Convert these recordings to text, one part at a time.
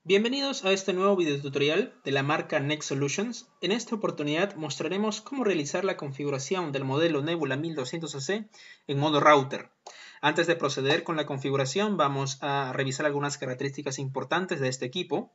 Bienvenidos a este nuevo video tutorial de la marca Next Solutions. En esta oportunidad mostraremos cómo realizar la configuración del modelo Nebula 1200AC en modo router. Antes de proceder con la configuración, vamos a revisar algunas características importantes de este equipo.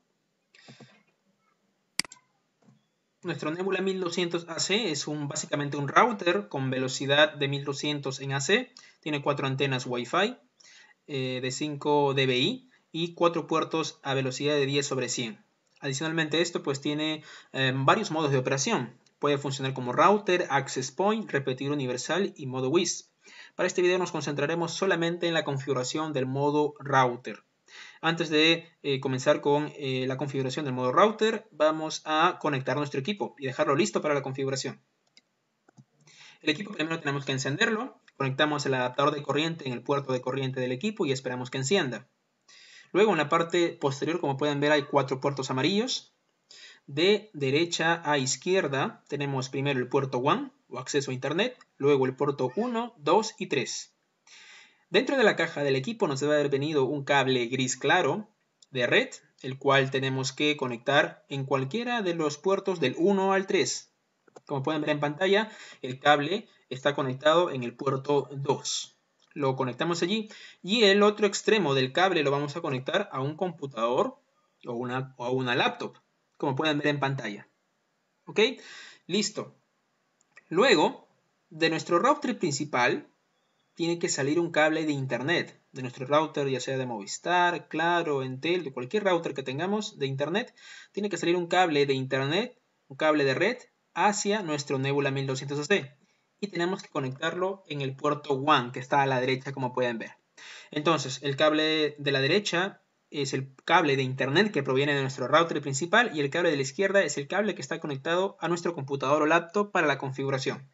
Nuestro Nebula 1200AC es básicamente un router con velocidad de 1200 en AC. Tiene 4 antenas Wi-Fi de 5 dBi y 4 puertos a velocidad de 10/100. Adicionalmente esto pues tiene varios modos de operación. Puede funcionar como router, access point, repetidor universal y modo WIS. Para este video nos concentraremos solamente en la configuración del modo router. Antes de comenzar con la configuración del modo router, vamos a conectar nuestro equipo y dejarlo listo para la configuración. El equipo primero tenemos que encenderlo. Conectamos el adaptador de corriente en el puerto de corriente del equipo y esperamos que encienda. Luego en la parte posterior, como pueden ver, hay 4 puertos amarillos. De derecha a izquierda tenemos primero el puerto WAN o acceso a internet, luego el puerto 1, 2 y 3. Dentro de la caja del equipo nos debe haber venido un cable gris claro de red, el cual tenemos que conectar en cualquiera de los puertos del 1 al 3. Como pueden ver en pantalla, el cable está conectado en el puerto 2. Lo conectamos allí y el otro extremo del cable lo vamos a conectar a un computador o a una laptop, como pueden ver en pantalla. ¿Ok? Listo. Luego, de nuestro router principal, tiene que salir un cable de internet. De nuestro router, ya sea de Movistar, Claro, Entel, de cualquier router que tengamos de internet, tiene que salir un cable de internet, un cable de red, hacia nuestro Nebula 1200AC. Y tenemos que conectarlo en el puerto WAN, que está a la derecha, como pueden ver. Entonces, el cable de la derecha es el cable de internet que proviene de nuestro router principal y el cable de la izquierda es el cable que está conectado a nuestro computador o laptop para la configuración.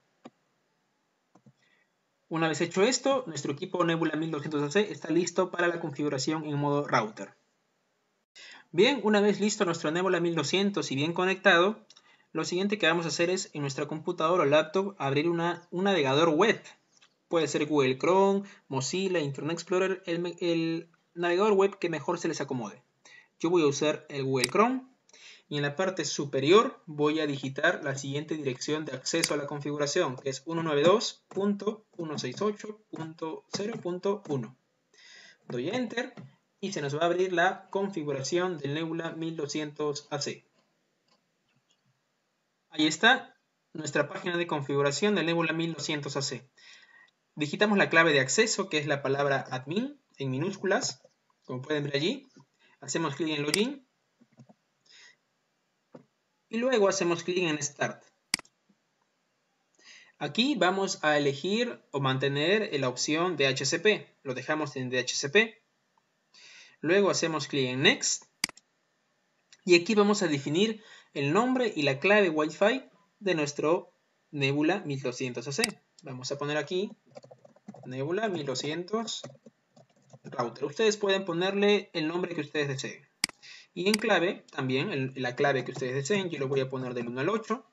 Una vez hecho esto, nuestro equipo Nebula 1200AC está listo para la configuración en modo router. Bien, una vez listo nuestro Nebula 1200 y bien conectado, lo siguiente que vamos a hacer es en nuestra computadora o laptop abrir un navegador web. Puede ser Google Chrome, Mozilla, Internet Explorer, el navegador web que mejor se les acomode. Yo voy a usar el Google Chrome y en la parte superior voy a digitar la siguiente dirección de acceso a la configuración, que es 192.168.0.1. Doy Enter y se nos va a abrir la configuración del Nebula 1200AC. Ahí está nuestra página de configuración del Nebula 1200AC. Digitamos la clave de acceso, que es la palabra admin, en minúsculas, como pueden ver allí. Hacemos clic en Login. Y luego hacemos clic en Start. Aquí vamos a elegir o mantener la opción DHCP. Lo dejamos en DHCP. Luego hacemos clic en Next. Y aquí vamos a definir el nombre y la clave Wi-Fi de nuestro Nebula 1200AC. Vamos a poner aquí Nebula 1200 Router. Ustedes pueden ponerle el nombre que ustedes deseen. Y en clave, también, la clave que ustedes deseen, yo lo voy a poner del 1 al 8.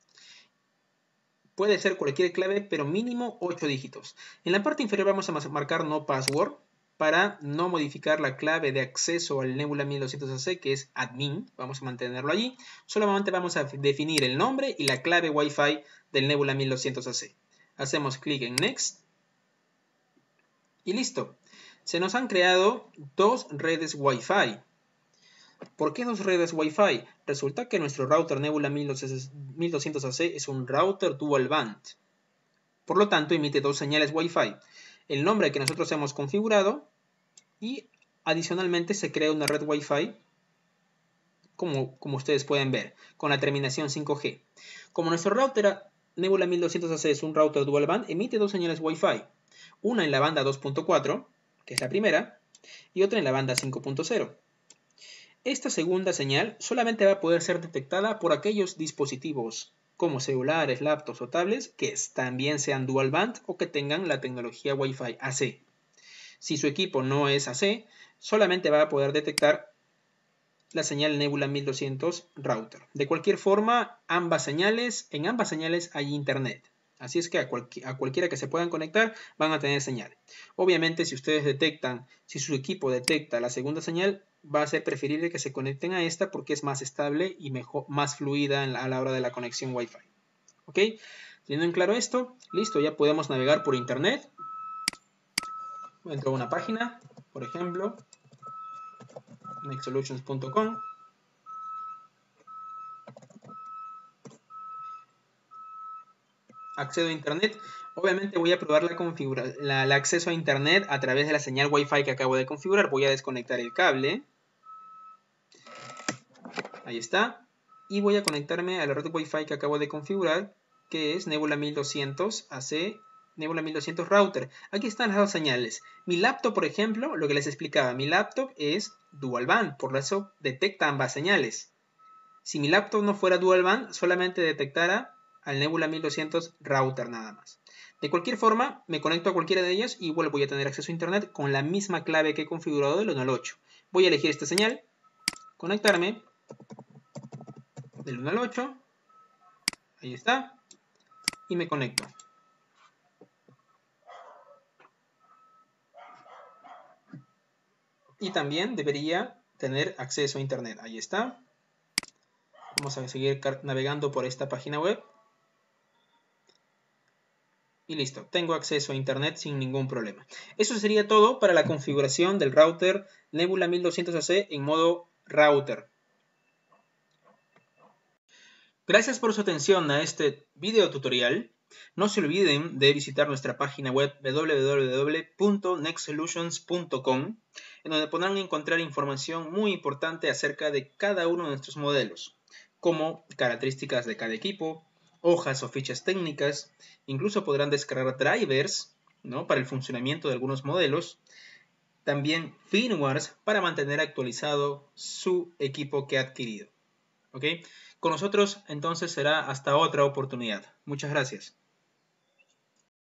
Puede ser cualquier clave, pero mínimo 8 dígitos. En la parte inferior vamos a marcar no password para no modificar la clave de acceso al Nebula 1200AC, que es admin. Vamos a mantenerlo allí. Solamente vamos a definir el nombre y la clave Wi-Fi del Nebula 1200AC. Hacemos clic en Next. Y listo. Se nos han creado 2 redes Wi-Fi. ¿Por qué 2 redes Wi-Fi? Resulta que nuestro router Nebula 1200AC es un router dual band. Por lo tanto, emite 2 señales Wi-Fi. El nombre que nosotros hemos configurado y adicionalmente se crea una red Wi-Fi como ustedes pueden ver, con la terminación 5G. Como nuestro router Nebula 1200AC es un router dual band, emite 2 señales Wi-Fi. Una en la banda 2.4, que es la primera, y otra en la banda 5.0. Esta segunda señal solamente va a poder ser detectada por aquellos dispositivos como celulares, laptops o tablets que también sean dual band o que tengan la tecnología Wi-Fi AC. Si su equipo no es AC, solamente va a poder detectar la señal Nebula 1200 router. De cualquier forma, en ambas señales hay internet. Así es que a cualquiera que se puedan conectar van a tener señal. Obviamente, si ustedes detectan, si su equipo detecta la segunda señal, va a ser preferible que se conecten a esta porque es más estable y mejor, más fluida a la hora de la conexión Wi-Fi. ¿Ok? Teniendo en claro esto, listo, ya podemos navegar por internet. Entro a una página, por ejemplo, nexsolutions.com. Accedo a internet. Obviamente voy a probar el acceso a internet a través de la señal Wi-Fi que acabo de configurar. Voy a desconectar el cable. Ahí está. Y voy a conectarme a la red Wi-Fi que acabo de configurar, que es Nebula 1200 AC, Nebula 1200 Router. Aquí están las dos señales. Mi laptop, por ejemplo, lo que les explicaba, mi laptop es dual band, por eso detecta ambas señales. Si mi laptop no fuera dual band, solamente detectara al Nebula 1200 Router nada más. De cualquier forma, me conecto a cualquiera de ellas y igual voy a tener acceso a internet con la misma clave que he configurado del 1 al 8. Voy a elegir esta señal, conectarme del 1 al 8, ahí está, y me conecto. Y también debería tener acceso a internet, ahí está. Vamos a seguir navegando por esta página web. Y listo, tengo acceso a internet sin ningún problema. Eso sería todo para la configuración del router Nebula 1200AC en modo router. Gracias por su atención a este video tutorial. No se olviden de visitar nuestra página web www.nexsolutions.com, en donde podrán encontrar información muy importante acerca de cada uno de nuestros modelos, como características de cada equipo, hojas o fichas técnicas, incluso podrán descargar drivers, ¿no?, para el funcionamiento de algunos modelos, también firmwares para mantener actualizado su equipo que ha adquirido. ¿Ok? Con nosotros entonces será hasta otra oportunidad. Muchas gracias.